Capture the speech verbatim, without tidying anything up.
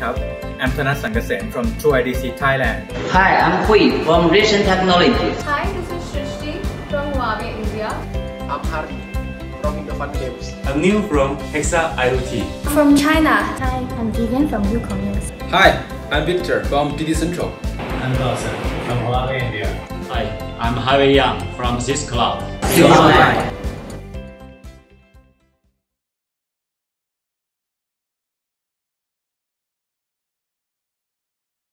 ครับ I'm Thanas Sangasem from True ไอ ดี ซี Thailand. Hi, I'm Hui from Recent Technologies. Hi, this is Shrishti from Huawei India. I'm Hari from Indophone Games. I'm Neil from Hexa IoT. From China. Hi, I'm Vivian from Ucom News. Hi, I'm Victor from D D Central. I'm Dawson from Huawei India. Hi, I'm Harvey Yang from Cisco Cloud. See you online.